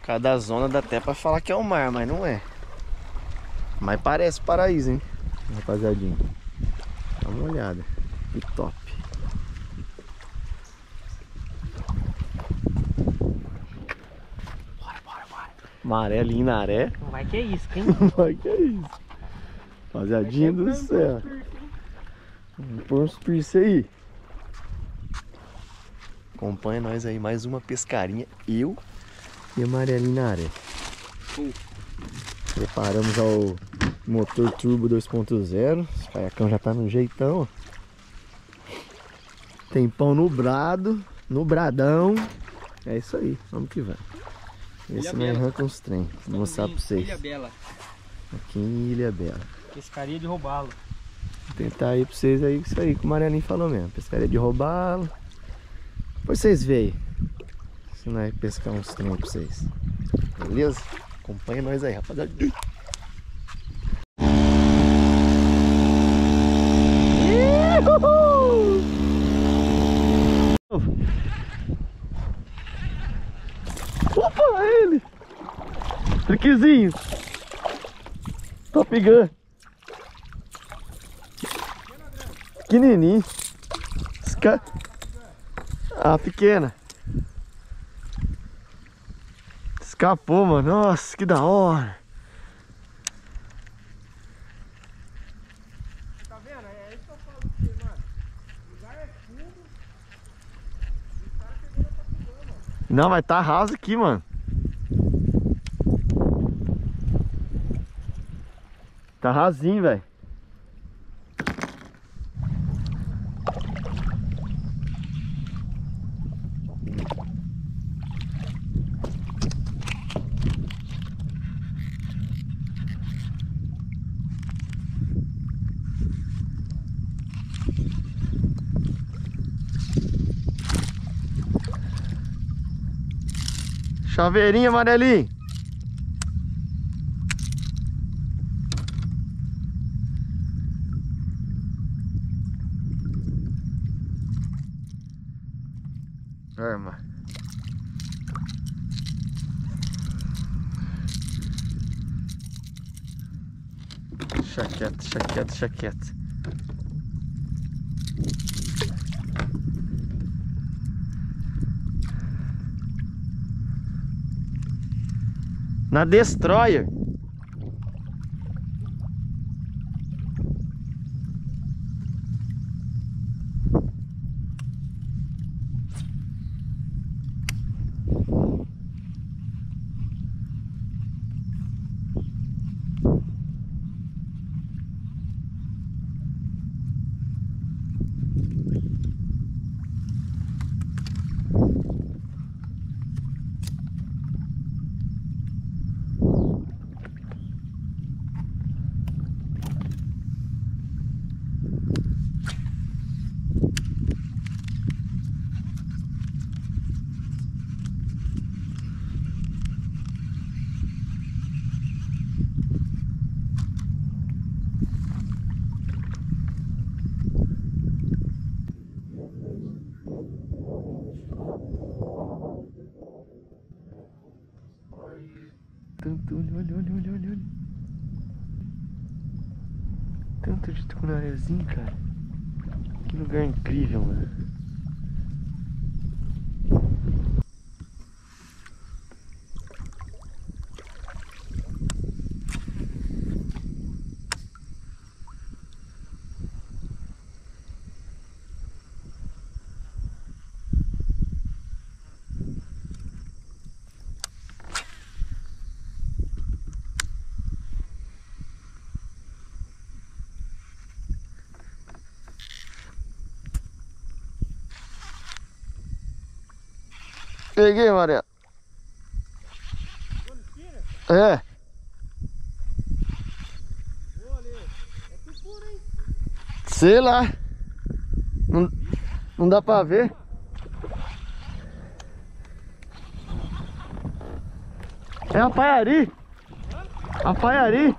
Cada zona dá até pra falar que é o mar, mas não é. Mas parece paraíso, hein, rapaziadinha. Dá uma olhada. Que top. Bora. Maré ali na aré. Não vai que é isso, hein? Vai que é isso. Rapaziadinha do céu. Vamos pôr uns piercing aí. Acompanha nós aí, mais uma pescarinha. Eu e a Marialinha na área. Preparamos ao motor turbo 2.0. Esse caiacão já tá no jeitão. Tempão nublado, nubradão. É isso aí, vamos que vamos. Esse não arranca uns trem. Vou mostrar pra vocês. Ilha Bela. Aqui em Ilha Bela. Pescaria de roubalo. Vou tentar aí pra vocês aí, isso aí que o Marialinho falou mesmo. Pescaria de roubalo. Depois vocês veem se nós pescar uns trem pra vocês. Beleza? Acompanha nós aí, rapaziada. Opa, ele! Triquezinho! Top Gun! Pequenininho! Ah, pequena! Escapou, mano! Nossa, que da hora! Tá vendo? É isso que eu falo pra você, mano. O lugar é fundo. E os caras pegou na Top Gun, mano. Não, vai tá raso aqui, mano. Tá rasinho, velho. Chaveirinho amarelinho. Arma. Deixa quieto. Na Destroyer. Olha. Tanto de tucunarezinho, cara. Que lugar incrível, mano. Peguei, Maria. É. Sei lá. Não dá pra ver. É a Paiari. A Paiari.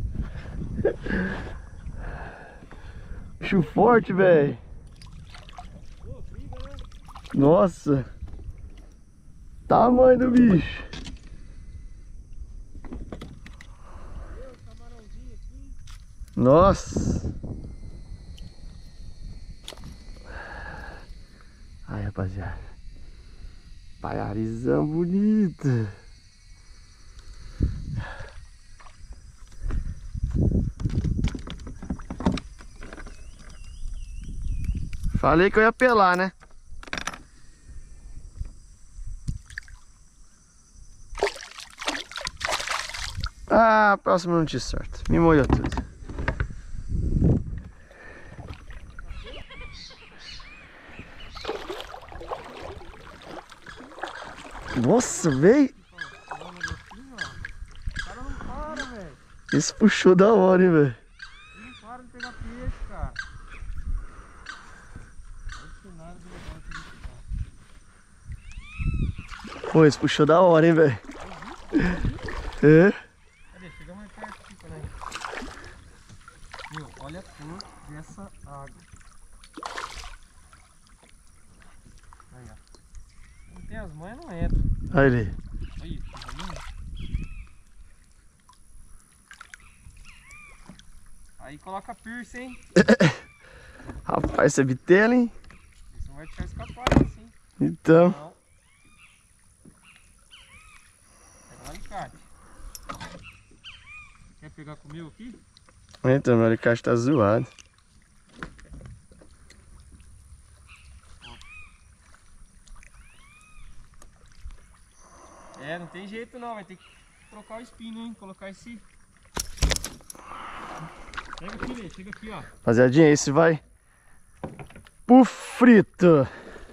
Bicho forte, velho. Nossa! Tamanho do bicho! Nossa! Aí, rapaziada. Paiarizão bonito. Falei que eu ia pelar, né? Ah, próximo não te sorte. Me molhou tudo. Nossa, véi. O cara não para, velho. Esse puxou da hora, hein, velho. Não para de pegar peixe, cara. Não nada de legal aqui. Pô, esse puxou da hora, hein, velho. É? Cadê? Chega mais perto aqui, peraí. Meu, olha a cor dessa água. Aí, ó. Não tem as mães, não entra. Olha ele. Aí, tá vendo? Aí coloca piercing, hein? Rapaz, esse é bitela, hein? Isso não vai deixar escapar assim. Então. Não. Pega o alicate. Quer pegar comigo aqui? Então, meu alicate tá zoado. É, não tem jeito não, vai ter que trocar o espinho, hein? Colocar esse... Pega aqui, Lê, chega aqui, ó. Rapaziadinha, esse vai pro frito.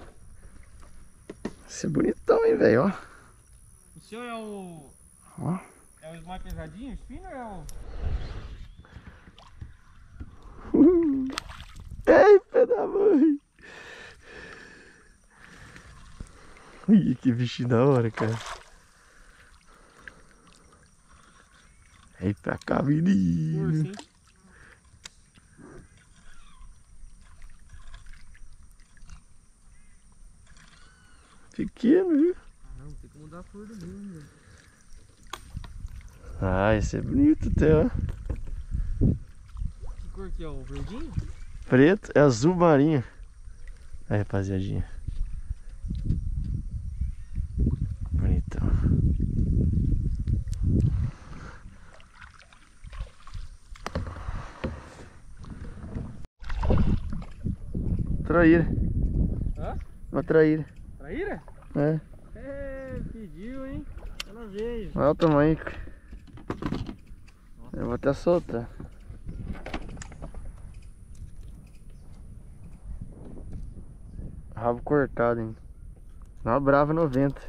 Esse é bonitão, hein, velho, ó. O seu é o... Ó. É o mais pesadinho, o espinho ou é o... Ei, pé da mãe. Ih, que bichinho da hora, cara. Vem pra cá, menino. Urso, hein? Pequeno, viu? Não, tem que mudar a cor do meu, velho. Ah, esse é bonito até, ó. Que cor que é? O verdinho? Preto, é azul marinho. Aí, rapaziadinha. Bonitão. Traíra. Hã? Uma traíra. Traíra? É. É, pediu, hein? Ela veio. Olha o tamanho. Eu vou até soltar. Rabo cortado ainda. Uma brava 90.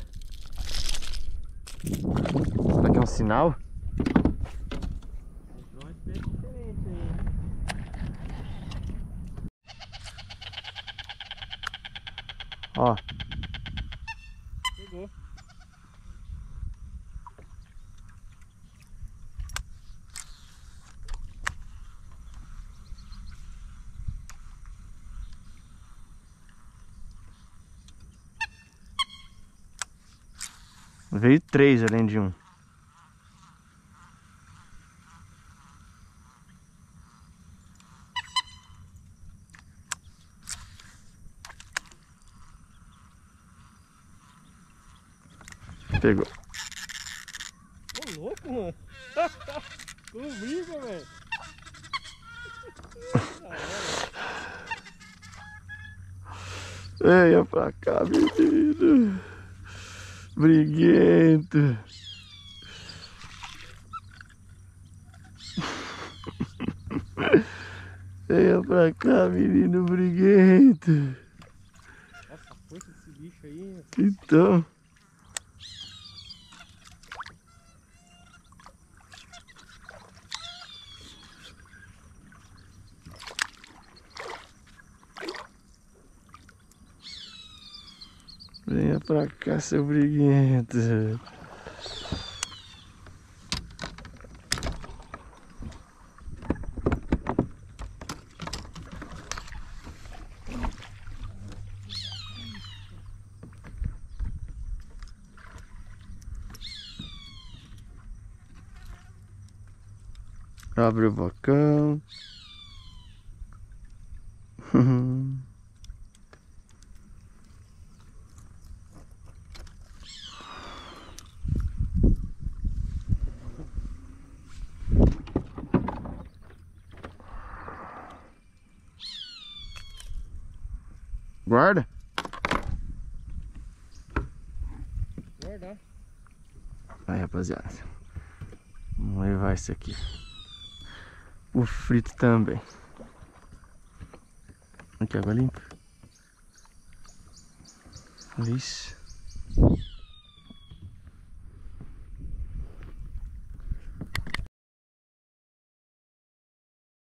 Será que é um sinal? Entrou uma espécie diferente aí. Ó. Pegou. Veio 3 além de um. Pegou. Ô, louco, mano. Comigo, velho. Venha pra cá, menino. Briguento. Venha pra cá, menino briguento. Nossa, a força desse bicho aí, né? Então. Venha pra cá, seu briguento. Abre o bocão. Guarda. Guardar. Aí, rapaziada. Vamos levar isso aqui. O frito também. Aqui, água limpa. Vixe.